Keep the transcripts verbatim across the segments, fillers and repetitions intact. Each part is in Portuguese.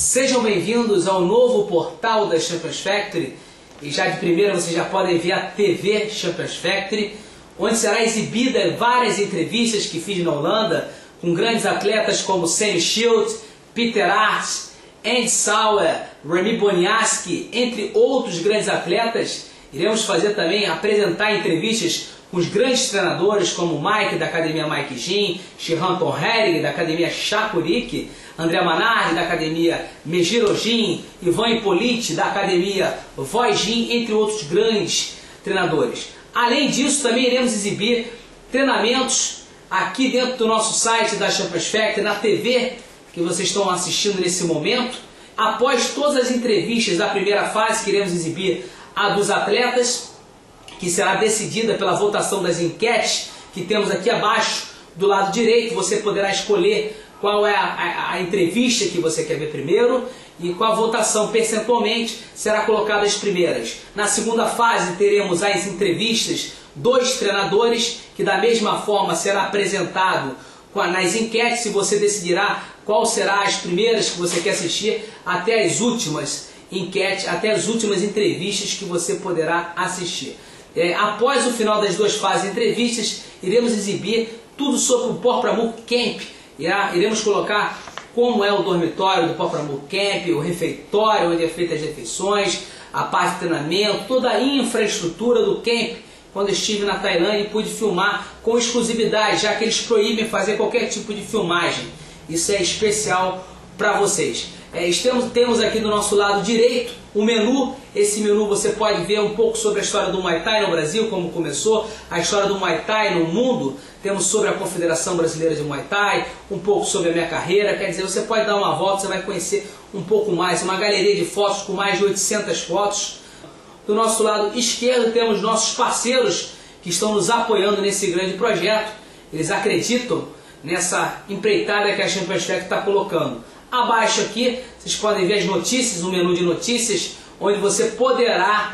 Sejam bem-vindos ao novo portal da Champions Factory. E já de primeira vocês já podem ver a T V Champions Factory, onde será exibida várias entrevistas que fiz na Holanda com grandes atletas como Sam Shield, Peter Aerts, Andy Sauer, Remy Boniaski, entre outros grandes atletas. Iremos fazer também, apresentar entrevistas com os grandes treinadores como Mike da Academia Mike Jim, Shihan Tonherrig da Academia Shakurik, André Manardi da Academia Mejiro Jin, Ivan Hippolyte da Academia Voy Jin, entre outros grandes treinadores. Além disso, também iremos exibir treinamentos aqui dentro do nosso site da Champions Factory, na T V que vocês estão assistindo nesse momento. Após todas as entrevistas da primeira fase, que iremos exibir a dos atletas, que será decidida pela votação das enquetes que temos aqui abaixo do lado direito. Você poderá escolher qual é a, a, a entrevista que você quer ver primeiro e qual a votação percentualmente será colocada as primeiras. Na segunda fase teremos as entrevistas dos treinadores, que da mesma forma será apresentado com a, nas enquetes, e você decidirá qual será as primeiras que você quer assistir até as últimas enquetes, até as últimas entrevistas que você poderá assistir. É, após o final das duas fases de entrevistas, iremos exibir tudo sobre o Porpramur Camp. Irá, iremos colocar como é o dormitório do Porpramur Camp, o refeitório onde é feita as refeições, a parte de treinamento, toda a infraestrutura do camp. Quando estive na Tailândia e pude filmar com exclusividade, já que eles proíbem fazer qualquer tipo de filmagem. Isso é especial para vocês. É, estamos, temos aqui do nosso lado direito o menu. Esse menu você pode ver um pouco sobre a história do Muay Thai no Brasil, como começou, a história do Muay Thai no mundo. Temos sobre a Confederação Brasileira de Muay Thai, um pouco sobre a minha carreira. Quer dizer, você pode dar uma volta, você vai conhecer um pouco mais. Uma galeria de fotos com mais de oitocentas fotos. Do nosso lado esquerdo temos nossos parceiros que estão nos apoiando nesse grande projeto. Eles acreditam nessa empreitada que a Champions Factory está colocando. Abaixo aqui vocês podem ver as notícias, um menu de notícias, onde você poderá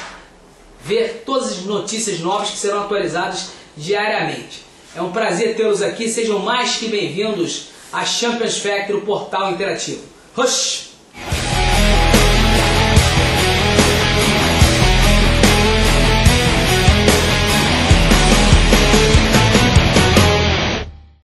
ver todas as notícias novas que serão atualizadas diariamente. É um prazer tê-los aqui, sejam mais que bem-vindos à Champions Factory, o portal interativo. Rush!